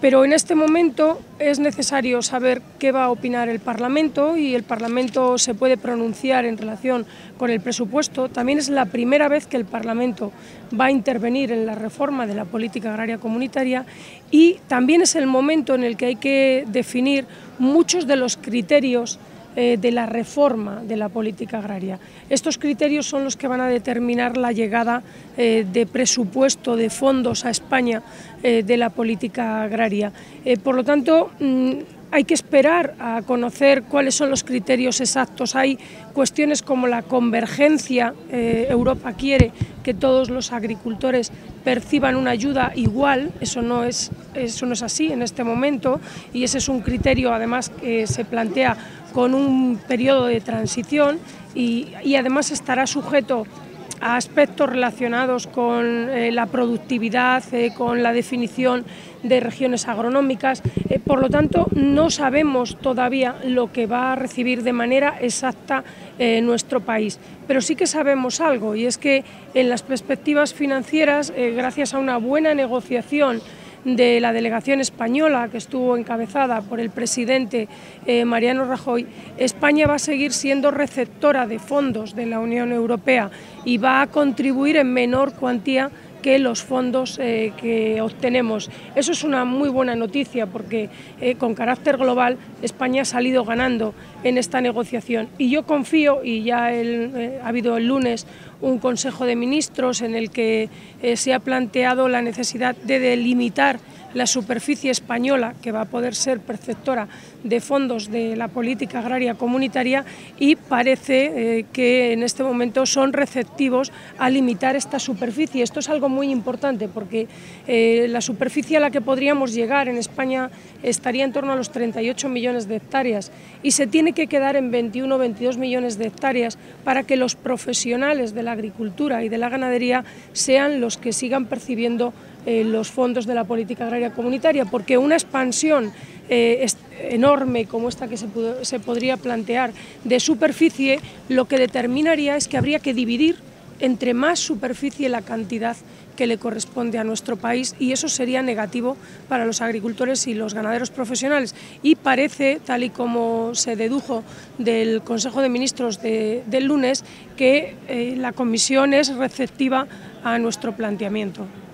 Pero en este momento es necesario saber qué va a opinar el Parlamento y el Parlamento se puede pronunciar en relación con el presupuesto. También es la primera vez que el Parlamento va a intervenir en la reforma de la política agraria comunitaria y también es el momento en el que hay que definir muchos de los criterios de la reforma de la política agraria. Estos criterios son los que van a determinar la llegada de presupuesto, de fondos a España de la política agraria. Por lo tanto, hay que esperar a conocer cuáles son los criterios exactos. Hay cuestiones como la convergencia. Europa quiere que todos los agricultores perciban una ayuda igual. Eso no es así en este momento y ese es un criterio además que se plantea con un periodo de transición y además estará sujeto a aspectos relacionados con la productividad, con la definición de regiones agronómicas. Por lo tanto, no sabemos todavía lo que va a recibir de manera exacta nuestro país. Pero sí que sabemos algo, y es que en las perspectivas financieras, gracias a una buena negociación de la delegación española que estuvo encabezada por el presidente Mariano Rajoy, España va a seguir siendo receptora de fondos de la Unión Europea y va a contribuir en menor cuantía que los fondos que obtenemos. Eso es una muy buena noticia porque con carácter global España ha salido ganando en esta negociación y yo confío, y ya ha habido el lunes un Consejo de Ministros en el que se ha planteado la necesidad de delimitar la superficie española que va a poder ser perceptora de fondos de la política agraria comunitaria y parece que en este momento son receptivos a limitar esta superficie. Esto es algo muy importante porque la superficie a la que podríamos llegar en España estaría en torno a los 38 millones de hectáreas y se tiene que quedar en 21 o 22 millones de hectáreas para que los profesionales de la agricultura y de la ganadería sean los que sigan percibiendo los fondos de la política agraria comunitaria, porque una expansión enorme como esta que se podría plantear de superficie, lo que determinaría es que habría que dividir entre más superficie la cantidad que le corresponde a nuestro país y eso sería negativo para los agricultores y los ganaderos profesionales. Y parece, tal y como se dedujo del Consejo de Ministros del lunes, que la Comisión es receptiva a nuestro planteamiento.